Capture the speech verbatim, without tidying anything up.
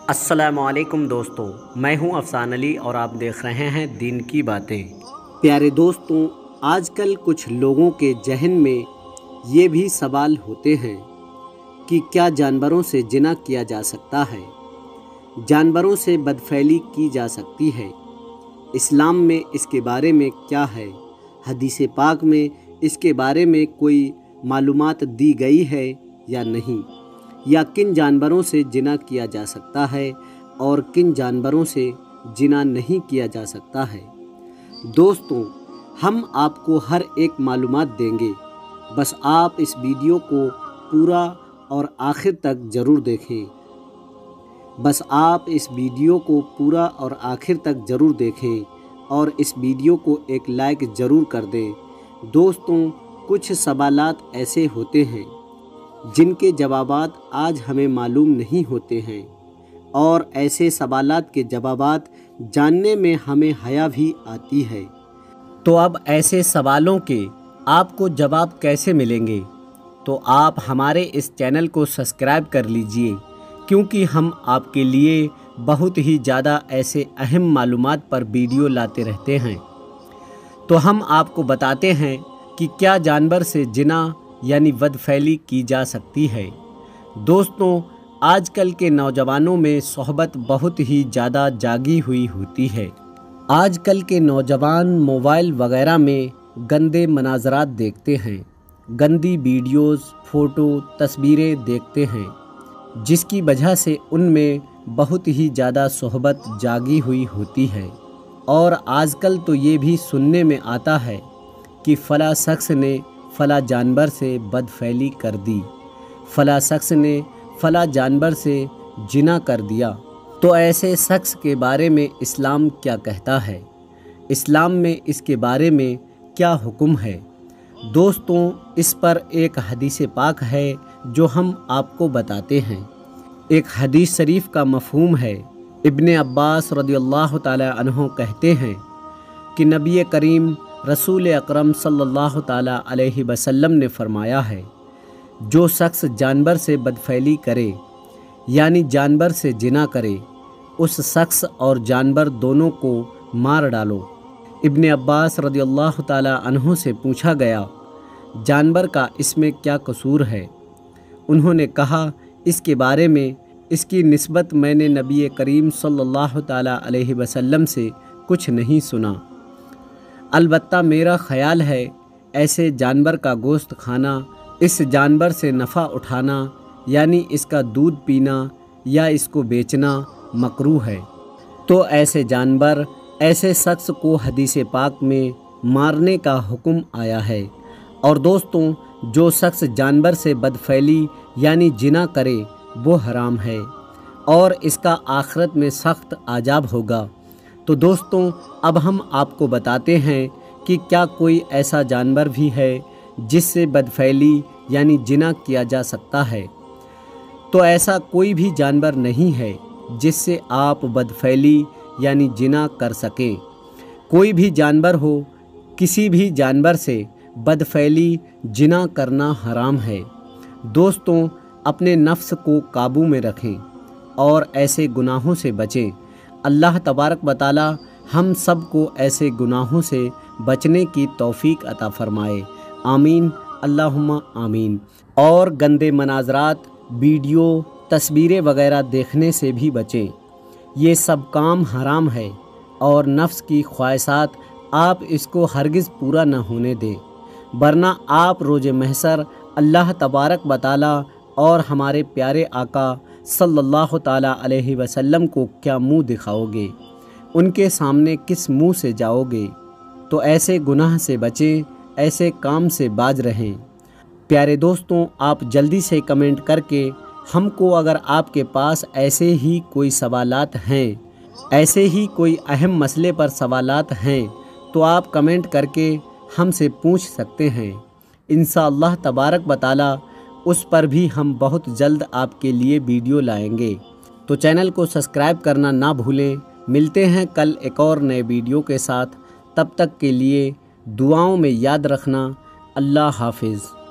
السلام علیکم دوستوں، میں ہوں افسان علی اور آپ دیکھ رہے ہیں دین کی باتیں۔ پیارے دوستوں، آج کل کچھ لوگوں کے ذہن میں یہ بھی سوال ہوتے ہیں کہ کیا جانوروں سے زنا کیا جا سکتا ہے؟ جانوروں سے بدفعلی کی جا سکتی ہے؟ اسلام میں اس کے بارے میں کیا ہے؟ حدیث پاک میں اس کے بارے میں کوئی معلومات دی گئی ہے یا نہیں؟ یا کن جانوروں سے زنا کیا جا سکتا ہے اور کن جانوروں سے زنا نہیں کیا جا سکتا ہے؟ دوستوں، ہم آپ کو ہر ایک معلومات دیں گے، بس آپ اس ویڈیو کو پورا اور آخر تک ضرور دیکھیں بس آپ اس ویڈیو کو پورا اور آخر تک ضرور دیکھیں اور اس ویڈیو کو ایک لائک ضرور کر دیں۔ دوستوں، کچھ سوالات ایسے ہوتے ہیں جن کے جوابات آج ہمیں معلوم نہیں ہوتے ہیں، اور ایسے سوالات کے جوابات جاننے میں ہمیں حیا بھی آتی ہے۔ تو اب ایسے سوالوں کے آپ کو جواب کیسے ملیں گے؟ تو آپ ہمارے اس چینل کو سبسکرائب کر لیجئے، کیونکہ ہم آپ کے لیے بہت ہی زیادہ ایسے اہم معلومات پر ویڈیو لاتے رہتے ہیں۔ تو ہم آپ کو بتاتے ہیں کہ کیا جانور سے زنا یعنی بدفعلی کی جا سکتی ہے۔ دوستوں، آج کل کے نوجوانوں میں صحبت بہت ہی زیادہ جاگی ہوئی ہوتی ہے۔ آج کل کے نوجوان موبائل وغیرہ میں گندے مناظرات دیکھتے ہیں، گندی ویڈیوز، فوٹو، تصویریں دیکھتے ہیں، جس کی وجہ سے ان میں بہت ہی زیادہ صحبت جاگی ہوئی ہوتی ہے۔ اور آج کل تو یہ بھی سننے میں آتا ہے کہ فلاں شخص نے فلاں جانور سے بدفعلی کر دی، فلاں شخص نے فلاں جانور سے زنا کر دیا۔ تو ایسے شخص کے بارے میں اسلام کیا کہتا ہے؟ اسلام میں اس کے بارے میں کیا حکم ہے؟ دوستوں، اس پر ایک حدیث پاک ہے جو ہم آپ کو بتاتے ہیں۔ ایک حدیث شریف کا مفہوم ہے۔ ابن عباس رضی اللہ تعالی عنہ کہتے ہیں کہ نبی کریم رسول اکرم صلی اللہ تعالیٰ علیہ وسلم نے فرمایا ہے، جو شخص جانور سے بدفعلی کرے یعنی جانور سے زنا کرے، اس شخص اور جانور دونوں کو مار ڈالو۔ ابن عباس رضی اللہ تعالیٰ عنہ سے پوچھا گیا، جانور کا اس میں کیا قصور ہے؟ انہوں نے کہا، اس کے بارے میں اس کی نسبت میں نے نبی کریم صلی اللہ تعالیٰ علیہ وسلم سے کچھ نہیں سنا، البتہ میرا خیال ہے ایسے جانور کا گوشت کھانا، اس جانور سے نفع اٹھانا یعنی اس کا دودھ پینا یا اس کو بیچنا مکروہ ہے۔ تو ایسے جانور، ایسے شخص کو حدیث پاک میں مارنے کا حکم آیا ہے۔ اور دوستوں، جو شخص جانور سے بدفعلی یعنی زنا کرے وہ حرام ہے اور اس کا آخرت میں سخت عذاب ہوگا۔ تو دوستوں، اب ہم آپ کو بتاتے ہیں کہ کیا کوئی ایسا جانور بھی ہے جس سے بدفعلی یعنی زنا کیا جا سکتا ہے؟ تو ایسا کوئی بھی جانور نہیں ہے جس سے آپ بدفعلی یعنی زنا کر سکیں۔ کوئی بھی جانور ہو، کسی بھی جانور سے بدفعلی زنا کرنا حرام ہے۔ دوستوں، اپنے نفس کو قابو میں رکھیں اور ایسے گناہوں سے بچیں۔ اللہ تبارک و تعالی ہم سب کو ایسے گناہوں سے بچنے کی توفیق عطا فرمائے، آمین، اللہم آمین۔ اور گندے مناظرات، ویڈیو، تصویریں وغیرہ دیکھنے سے بھی بچیں۔ یہ سب کام حرام ہے اور نفس کی خواہشات آپ اس کو ہرگز پورا نہ ہونے دیں، ورنہ آپ روز محشر اللہ تبارک و تعالی اور ہمارے پیارے آقا صلی اللہ تعالیٰ علیہ وسلم کو کیا منہ دکھاؤ گے؟ ان کے سامنے کس منہ سے جاؤ گے؟ تو ایسے گناہ سے بچیں، ایسے کام سے باز رہیں۔ پیارے دوستوں، آپ جلدی سے کمنٹ کر کے ہم کو، اگر آپ کے پاس ایسے ہی کوئی سوالات ہیں، ایسے ہی کوئی اہم مسئلے پر سوالات ہیں، تو آپ کمنٹ کر کے ہم سے پوچھ سکتے ہیں۔ انشاءاللہ تبارک و تعالی اس پر بھی ہم بہت جلد آپ کے لیے ویڈیو لائیں گے۔ تو چینل کو سبسکرائب کرنا نہ بھولیں۔ ملتے ہیں کل ایک اور نئے ویڈیو کے ساتھ، تب تک کے لیے دعاؤں میں یاد رکھنا۔ اللہ حافظ۔